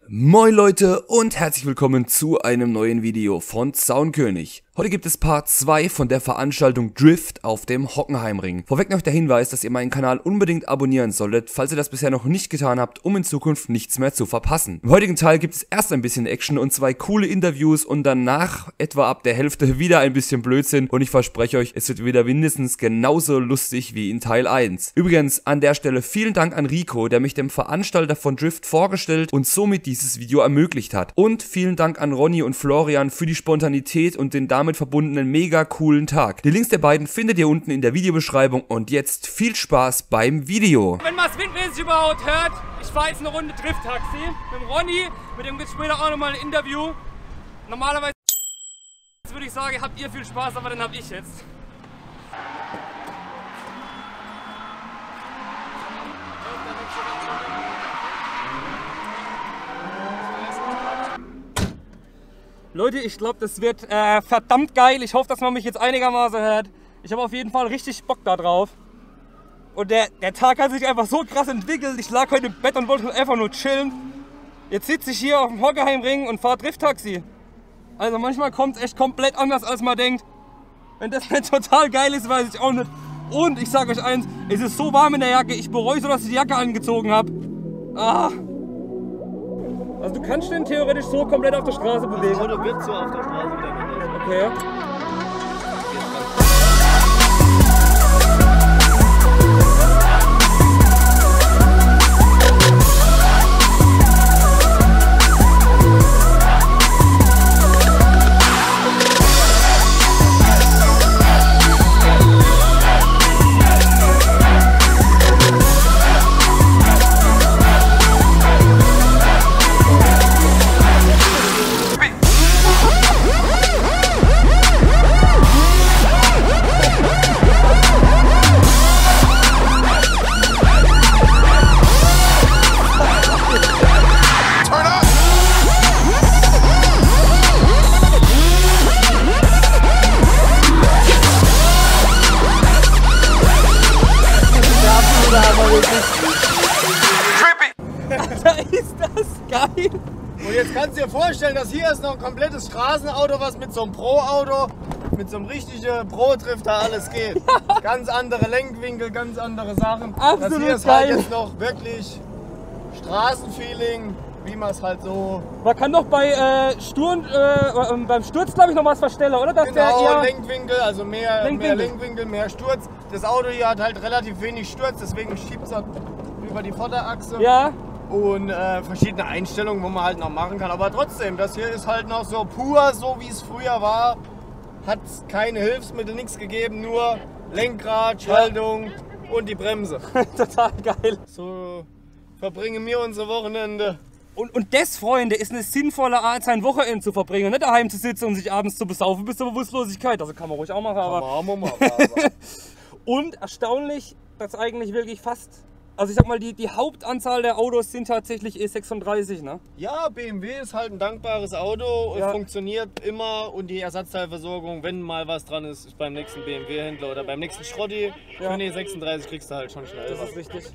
Moin Leute und herzlich willkommen zu einem neuen Video von Zaunkönig. Heute gibt es Part 2 von der Veranstaltung Drift auf dem Hockenheimring. Vorweg noch der Hinweis, dass ihr meinen Kanal unbedingt abonnieren solltet, falls ihr das bisher noch nicht getan habt, um in Zukunft nichts mehr zu verpassen. Im heutigen Teil gibt es erst ein bisschen Action und 2 coole Interviews und danach etwa ab der Hälfte wieder ein bisschen Blödsinn und ich verspreche euch, es wird wieder mindestens genauso lustig wie in Teil 1. Übrigens an der Stelle vielen Dank an Rico, der mich dem Veranstalter von Drift vorgestellt und somit dieses Video ermöglicht hat. Und vielen Dank an Ronny und Florian für die Spontanität und den damit verbundenen mega coolen Tag. Die Links der beiden findet ihr unten in der Videobeschreibung und jetzt viel Spaß beim Video. Wenn man es windmäßig überhaupt hört, ich fahre jetzt eine Runde Drift-Taxi mit dem Ronny, mit dem gibt es später auch nochmal ein Interview. Normalerweise würde ich sagen, habt ihr viel Spaß, aber dann hab ich jetzt. Leute, ich glaube, das wird verdammt geil. Ich hoffe, dass man mich jetzt einigermaßen hört. Ich habe auf jeden Fall richtig Bock da drauf. Und der Tag hat sich einfach so krass entwickelt. Ich lag heute im Bett und wollte einfach nur chillen. Jetzt sitze ich hier auf dem Hockenheimring und fahre Drift-Taxi. Also manchmal kommt es echt komplett anders, als man denkt. Wenn das nicht total geil ist, weiß ich auch nicht. Und ich sage euch eins, es ist so warm in der Jacke. Ich bereue so, dass ich die Jacke angezogen habe. Ah. Also du kannst den theoretisch so komplett auf der Straße bewegen. Das Auto wird so auf der Straße wieder bewegen. Okay. Ist das geil! Und jetzt kannst du dir vorstellen, dass hier ist noch ein komplettes Straßenauto, was mit so einem Pro-Auto, mit so einem richtigen Pro-Drifter alles geht. Ganz andere Lenkwinkel, ganz andere Sachen. Absolut das hier ist geil. halt jetzt noch wirklich Straßenfeeling, wie man es halt so... Man kann doch beim Sturz, glaube ich, noch was verstellen, oder? Dass Genau, der Lenkwinkel, also mehr Lenkwinkel, mehr Sturz. Das Auto hier hat halt relativ wenig Sturz, deswegen schiebt es halt über die Vorderachse. Ja. Und verschiedene Einstellungen, wo man halt noch machen kann. Aber trotzdem, das hier ist halt noch so pur, so wie es früher war. Hat keine Hilfsmittel, nichts gegeben, nur Lenkrad, Schaltung und die Bremse. Total geil. So verbringen wir unsere Wochenende. Und das, Freunde, ist eine sinnvolle Art, sein Wochenende zu verbringen. Nicht daheim zu sitzen und sich abends zu besaufen bis zur Bewusstlosigkeit. Also kann man ruhig auch machen. Aber und erstaunlich, dass eigentlich wirklich fast... Also ich sag mal, die Hauptanzahl der Autos sind tatsächlich E36, ne? Ja, BMW ist halt ein dankbares Auto und Ja. funktioniert immer und die Ersatzteilversorgung, wenn mal was dran ist, ist beim nächsten BMW-Händler oder beim nächsten Schrotti. Ja. Für eine E36 kriegst du halt schon schnell. Das ist richtig.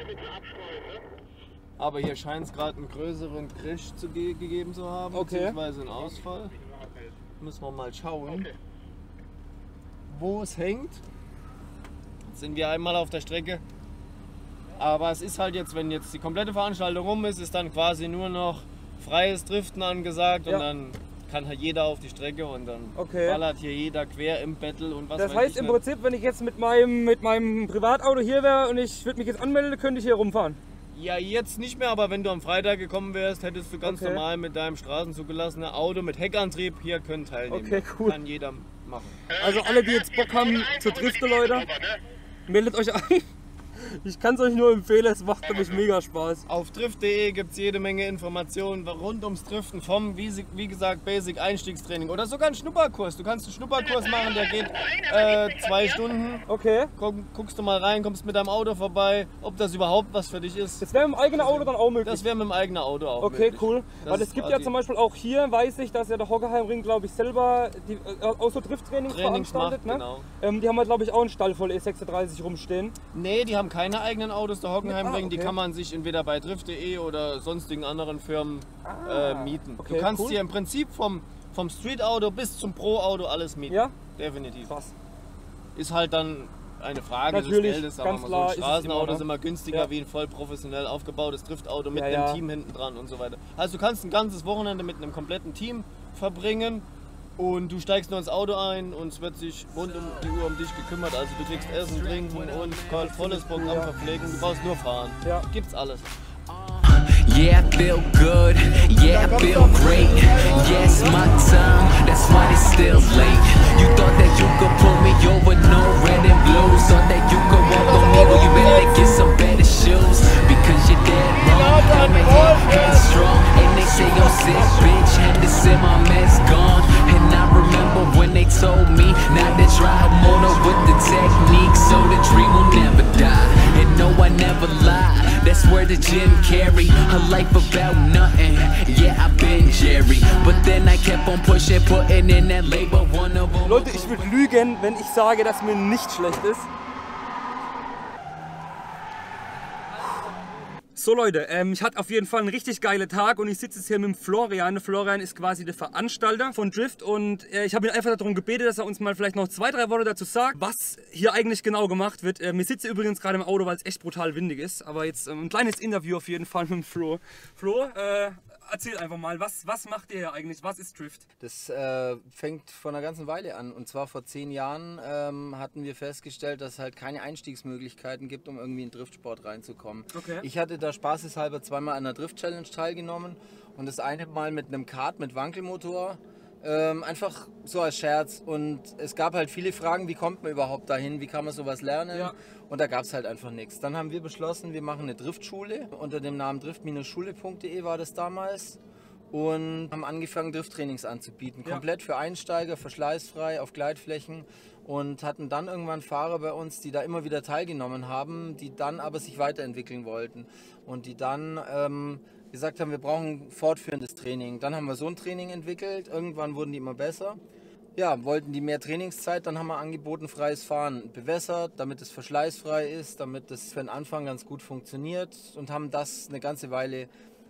Aber hier scheint es gerade einen größeren Crash gegeben zu haben, Okay. beziehungsweise einen Ausfall. Müssen wir mal schauen, wo es hängt. Jetzt sind wir einmal auf der Strecke. Aber es ist halt jetzt, wenn jetzt die komplette Veranstaltung rum ist, ist dann quasi nur noch freies Driften angesagt Ja. und dann kann halt jeder auf die Strecke und dann ballert hier jeder quer im Battle und was Das weiß heißt ich im nicht. Prinzip, wenn ich jetzt mit meinem Privatauto hier wäre und ich würde mich jetzt anmelden, könnte ich hier rumfahren. Ja, jetzt nicht mehr, aber wenn du am Freitag gekommen wärst, hättest du ganz Okay. normal mit deinem straßenzugelassenen Auto mit Heckantrieb hier können teilnehmen. Okay, cool. Kann jeder machen. Also alle, die jetzt Bock haben zu driften, Leute, meldet euch an. Ich kann es euch nur empfehlen, es macht nämlich mega Spaß. Auf drift.de gibt es jede Menge Informationen rund ums Driften vom, wie gesagt, Basic Einstiegstraining oder sogar einen Schnupperkurs. Du kannst einen Schnupperkurs machen, der geht 2 Stunden. Okay. Guckst du mal rein, kommst mit deinem Auto vorbei, ob das überhaupt was für dich ist. Das wäre mit dem eigenen Auto dann auch möglich? Das wäre mit dem eigenen Auto auch Okay, möglich. cool. Das Weil es ist gibt ja quasi- zum Beispiel auch hier, weiß ich, dass ja der Hockenheimring, glaube ich, selber auch so Drifttrainings Trainings veranstaltet. macht, Ne? genau. Die haben halt, glaube ich, auch einen Stall voll E36 rumstehen. Nee, die haben keine eigenen Autos, der Hockenheimring. okay. Die kann man sich entweder bei drift.de oder sonstigen anderen Firmen mieten. Okay, du kannst cool. dir im Prinzip vom Street-Auto bis zum Pro-Auto alles mieten. Ja? Definitiv. Krass. Ist halt dann eine Frage Natürlich, des Geldes, ganz aber klar, so ist ein es Straßenauto immer, ist immer günstiger ja. wie ein voll professionell aufgebautes Driftauto mit Ja, einem Team hinten dran und so weiter. Also du kannst ein ganzes Wochenende mit einem kompletten Team verbringen und du steigst nur ins Auto ein und es wird sich rund um die Uhr um dich gekümmert. Also du kriegst Essen, Trinken und volles Programm verpflegen. Du brauchst nur fahren. Ja. Gibt's alles. Yeah, I feel good. Yeah, I feel great. Yes, my time. That's why it's still late. You thought that you could pull me over, no red and blues. Thought that you could walk on me, well you better get some better shoes. Because you're dead wrong. I'm a head strong, and they say I'm sick, bitch. And this in my mess gone. And I remember when they told me not to try a motor with the technique, so the dream will never die. And no, I never lie. That's where the Jim Carrey, a life about nothing. Yeah, I've been Jerry, but then I kept on pushing, putting in that labor. One of them. Leute, ich würde lügen, wenn ich sage, dass mir nicht schlecht ist. So Leute, ich hatte auf jeden Fall einen richtig geilen Tag und ich sitze jetzt hier mit dem Florian. Florian ist quasi der Veranstalter von Drift und ich habe ihn einfach darum gebeten, dass er uns mal vielleicht noch 2, 3 Worte dazu sagt, was hier eigentlich genau gemacht wird. Wir sitzen übrigens gerade im Auto, weil es echt brutal windig ist, aber jetzt ein kleines Interview auf jeden Fall mit dem Flo. Flo, erzähl einfach mal, was macht ihr hier eigentlich, was ist Drift? Das fängt vor einer ganzen Weile an. Und zwar vor 10 Jahren hatten wir festgestellt, dass es halt keine Einstiegsmöglichkeiten gibt, um irgendwie in den Driftsport reinzukommen. Okay. Ich hatte da spaßeshalber 2-mal an der Drift-Challenge teilgenommen und das eine Mal mit einem Kart mit Wankelmotor. Einfach so als Scherz. Und es gab halt viele Fragen, wie kommt man überhaupt dahin, wie kann man sowas lernen? Ja. Und da gab es halt einfach nichts. Dann haben wir beschlossen, wir machen eine Driftschule. Unter dem Namen drift-schule.de war das damals. Und haben angefangen, Drifttrainings anzubieten. Ja. Komplett für Einsteiger, verschleißfrei, auf Gleitflächen. Und hatten dann irgendwann Fahrer bei uns, die da immer wieder teilgenommen haben, die dann aber sich weiterentwickeln wollten. Und die dann gesagt haben, wir brauchen fortführendes Training. Dann haben wir so ein Training entwickelt. Irgendwann wurden die immer besser. Ja, wollten die mehr Trainingszeit, dann haben wir angeboten, freies Fahren bewässert, damit es verschleißfrei ist, damit es für den Anfang ganz gut funktioniert und haben das eine ganze Weile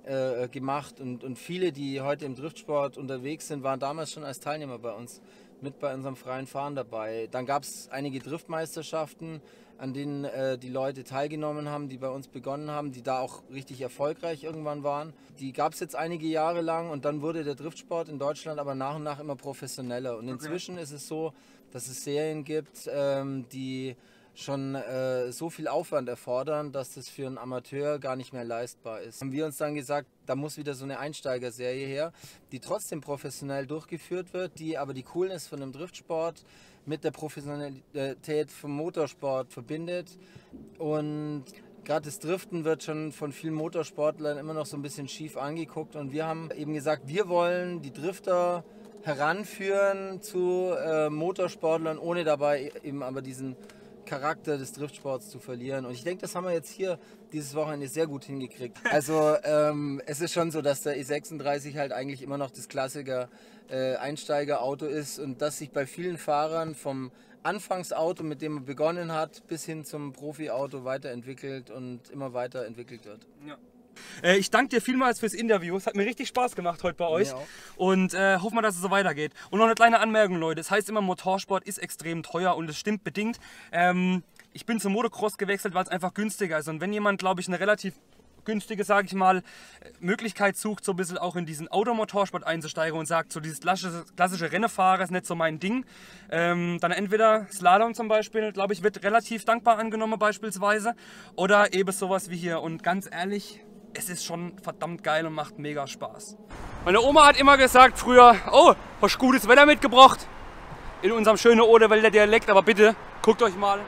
gemacht. Und viele, die heute im Driftsport unterwegs sind, waren damals schon als Teilnehmer bei uns, mit bei unserem freien Fahren dabei. Dann gab es einige Driftmeisterschaften, an denen die Leute teilgenommen haben, die bei uns begonnen haben, die da auch richtig erfolgreich irgendwann waren. Die gab es jetzt einige Jahre lang und dann wurde der Driftsport in Deutschland aber nach und nach immer professioneller. Und inzwischen ist es so, dass es Serien gibt, die schon so viel Aufwand erfordern, dass das für einen Amateur gar nicht mehr leistbar ist. Haben wir uns dann gesagt, da muss wieder so eine Einsteigerserie her, die trotzdem professionell durchgeführt wird, die aber die Coolness von dem Driftsport mit der Professionalität vom Motorsport verbindet. Und gerade das Driften wird schon von vielen Motorsportlern immer noch so ein bisschen schief angeguckt. Und wir haben eben gesagt, wir wollen die Drifter heranführen zu Motorsportlern, ohne dabei eben aber diesen Charakter des Driftsports zu verlieren. Und ich denke, das haben wir jetzt hier dieses Wochenende sehr gut hingekriegt. Also es ist schon so, dass der E36 halt eigentlich immer noch das Klassiker Einsteigerauto ist und dass sich bei vielen Fahrern vom Anfangsauto, mit dem man begonnen hat, bis hin zum Profi-Auto weiterentwickelt und immer weiterentwickelt wird. Ja. Ich danke dir vielmals fürs Interview. Es hat mir richtig Spaß gemacht heute bei euch. Und hoffen wir, dass es so weitergeht. Und noch eine kleine Anmerkung, Leute. Das heißt immer, Motorsport ist extrem teuer und das stimmt bedingt. Ich bin zum Motocross gewechselt, weil es einfach günstiger ist. Und wenn jemand, glaube ich, eine relativ günstige, sage ich mal, Möglichkeit sucht, so ein bisschen auch in diesen Automotorsport einzusteigen und sagt, so dieses klassische Rennfahren ist nicht so mein Ding, dann entweder Slalom zum Beispiel, glaube ich, wird relativ dankbar angenommen beispielsweise, oder eben sowas wie hier. Und ganz ehrlich, es ist schon verdammt geil und macht mega Spaß. Meine Oma hat immer gesagt früher, oh, hast du gutes Wetter mitgebracht? In unserem schönen Oderwälder Dialekt, aber bitte, guckt euch mal.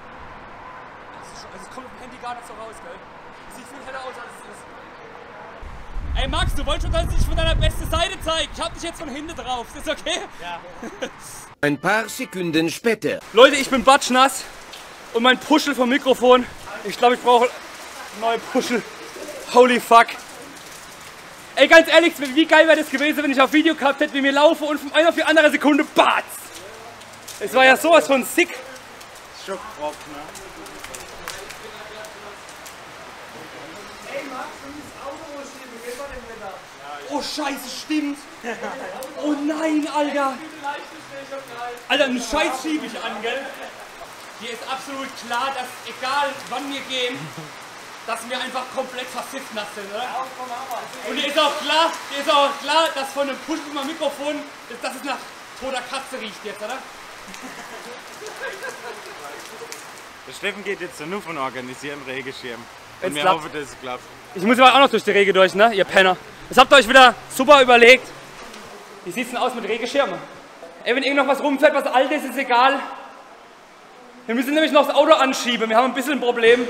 Es kommt auf dem Handy gar nicht so raus, gell? Es sieht viel heller aus, als es ist. Ey Max, du wolltest schon, dass ich dich von deiner besten Seite zeige. Ich hab dich jetzt von hinten drauf. Ist das okay? Ja. Ein paar Sekunden später. Leute, ich bin batschnass und mein Puschel vom Mikrofon. Ich glaube, ich brauche neue Puschel. Holy fuck. Ey, ganz ehrlich, wie geil wäre das gewesen, wenn ich auf Video gehabt hätte, wie mir laufe und von einer auf die andere Sekunde batz. Es war ja sowas von sick. Schockrock, ne? Oh Scheiße, stimmt. Oh nein, Alter. Alter, einen Scheiß schiebe ich an, gell? Hier ist absolut klar, dass egal wann wir gehen, dass wir einfach komplett versiffnass sind, oder? Und hier ist auch klar, dass von einem Push über Mikrofon, dass es nach toter Katze riecht jetzt, oder? Der Steffen geht jetzt nur von organisieren Regenschirm. Und Wenn's wir klappt. hoffen, dass es klappt. Ich muss aber auch noch durch die Rege durch, ne, ihr Penner. Das habt ihr euch wieder super überlegt. Wie sieht's denn aus mit Regenschirmen? Ey, wenn irgend noch was rumfährt, was alt ist, ist egal. Wir müssen nämlich noch das Auto anschieben. Wir haben ein bisschen ein Problem.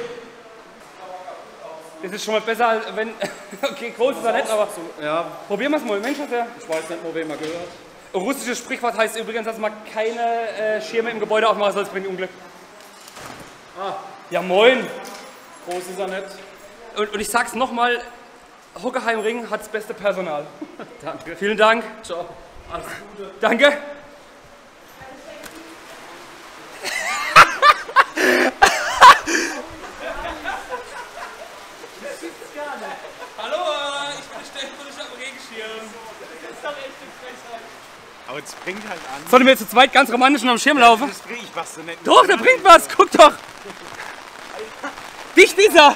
Das ist schon mal besser, als wenn... Okay, groß ist er nicht, aber... Ja, Probieren wir es mal. Mensch, was der... ich weiß nicht, wo wir mal gehört. Ein russisches Sprichwort heißt übrigens, dass man keine Schirme im Gebäude aufmachen soll, das bringt Unglück. Ah. Ja, moin. Groß ist er nicht. Und ich sag's nochmal, Hockenheimring hat das beste Personal. Danke. Vielen Dank. Ciao. Alles Gute. Danke. Hallo, ich bin Steffen und ich hab einen Regenschirm. Das ist doch echt eine Frechheit. Aber es bringt halt an. Sollen wir jetzt zu zweit ganz romantisch am Schirm laufen? Das bringt, ich mach's so nicht. Doch, der bringt was, guck doch. Dich dieser.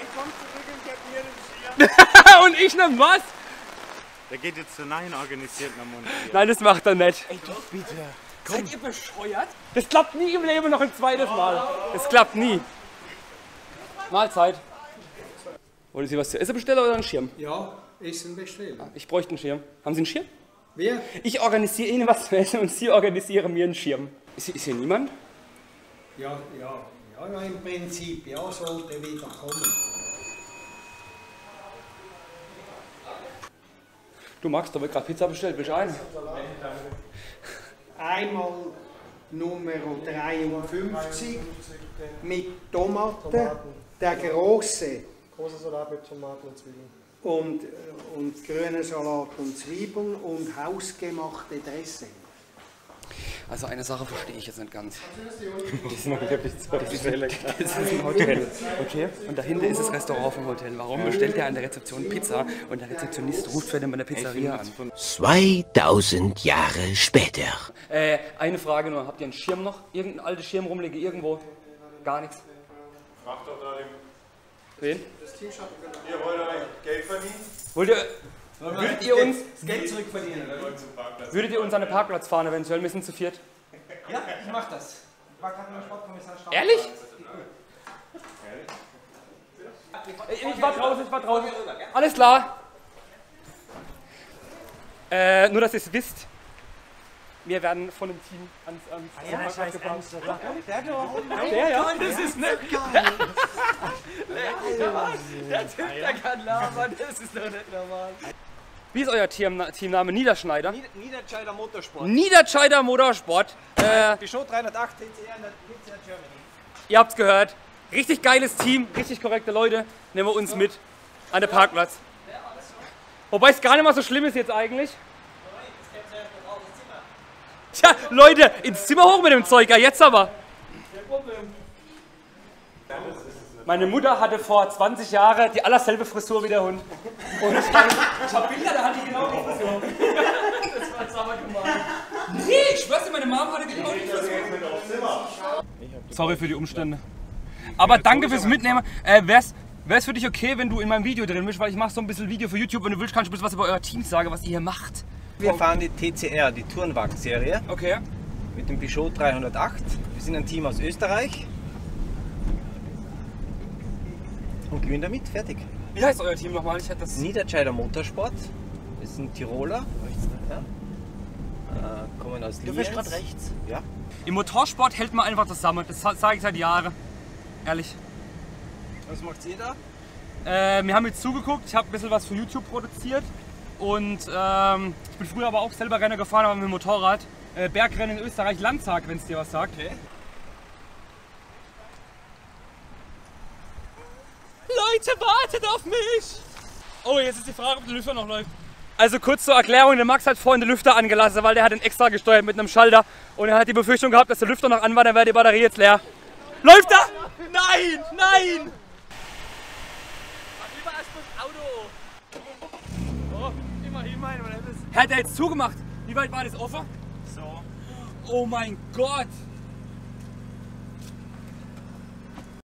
Und ich nehm was? Der geht jetzt zu nein organisiert nach Mund. Nein, das macht er nicht. Ey, doch bitte. Seid ihr bescheuert? Das klappt nie im Leben noch ein zweites Mal. Das klappt nie. Mahlzeit. Wollen Sie was zu essen bestellen oder einen Schirm? Ja, Essen bestellen. Ich bräuchte einen Schirm. Haben Sie einen Schirm? Wer? Ich organisiere Ihnen was zu essen und Sie organisieren mir einen Schirm. Ist hier niemand? Ja, im Prinzip, ja, sollte wieder kommen. Du magst, da wird gerade Pizza bestellt. Willst du eine? Einmal Nummer 53 mit Tomaten, der große. Großer Salat mit Tomaten und Zwiebeln. Und grünen Salat und Zwiebeln und hausgemachte Dressing. Also eine Sache verstehe ich jetzt nicht ganz. Das ist ein Hotel. Okay. Und dahinter ist das Restaurant vom Hotel. Warum bestellt er an der Rezeption Pizza und der Rezeptionist ruft für den bei der Pizzeria an? 2000 Jahre später. Eine Frage nur. Habt ihr einen Schirm noch? Irgendein alter Schirm rumliegen irgendwo? Gar nichts. Frag doch da den. Wen? Das Team schaffen können. Ihr wollt euch Geld verdienen? Würdet ihr uns... Das Geld zurückverdienen, oder? Würdet ihr uns an den Parkplatz fahren eventuell? Wir sind zu viert. Ja, ich mach das. Ich war gerade beim Sportkommissar Stamm. Ehrlich? Ich war draußen. Alles klar. Nur, dass ihr es wisst. Wir werden von dem Team ans Parkplatz gebracht. Der, ja. Das ist nicht geil. Der Typ, der kann labern, das ist doch nicht normal. Wie ist euer Teamname? Niederschneider? Niederscheider Motorsport. Niederscheider Motorsport. Peugeot 308 TCR Germany. Ihr habt's gehört. Richtig geiles Team, richtig korrekte Leute. Nehmen wir uns mit an den Parkplatz. Wobei es gar nicht mal so schlimm ist jetzt eigentlich. Tja, Leute, ins Zimmer hoch mit dem Zeug, ja jetzt aber. Meine Mutter hatte vor 20 Jahren die allerselbe Frisur wie der Hund. Und ich hab Bilder, da hat die genau die Frisur. Das war sauber gemein. Nee, ich schwör's dir, meine Mom hatte genau die Frisur. Sorry für die Umstände. Aber danke fürs Mitnehmen. Wär's für dich okay, wenn du in meinem Video drin bist? Weil ich mache so ein bisschen Video für YouTube. Wenn du willst, kannst du ein bisschen was über euer Team sagen, was ihr hier macht. Wir fahren die TCR, die Tourenwagen-Serie, Okay. mit dem Peugeot 308. Wir sind ein Team aus Österreich. Und gewinnen damit, fertig. Wie heißt euer Team nochmal? Ich hätte das. Niederscheider Motorsport. Das ist ein Tiroler. Ja. Kommen aus Lienz. Du fährst gerade rechts. Ja. Im Motorsport hält man einfach zusammen. Das sage ich seit Jahren. Ehrlich. Was macht ihr da? Wir haben jetzt zugeguckt. Ich habe ein bisschen was für YouTube produziert. Und ich bin früher aber auch selber Rennen gefahren, aber mit dem Motorrad. Bergrennen in Österreich, Landtag, wenn es dir was sagt. Okay. Leute, wartet auf mich! Oh, jetzt ist die Frage, ob der Lüfter noch läuft. Also kurz zur Erklärung, der Max hat vorhin den Lüfter angelassen, weil der hat ihn extra gesteuert mit einem Schalter. Und er hat die Befürchtung gehabt, dass der Lüfter noch an war, dann wäre die Batterie jetzt leer. Läuft er? Nein! Nein! Lieber als das Auto. Oh, immerhin. Hat er jetzt zugemacht? Wie weit war das offen? So. Oh mein Gott!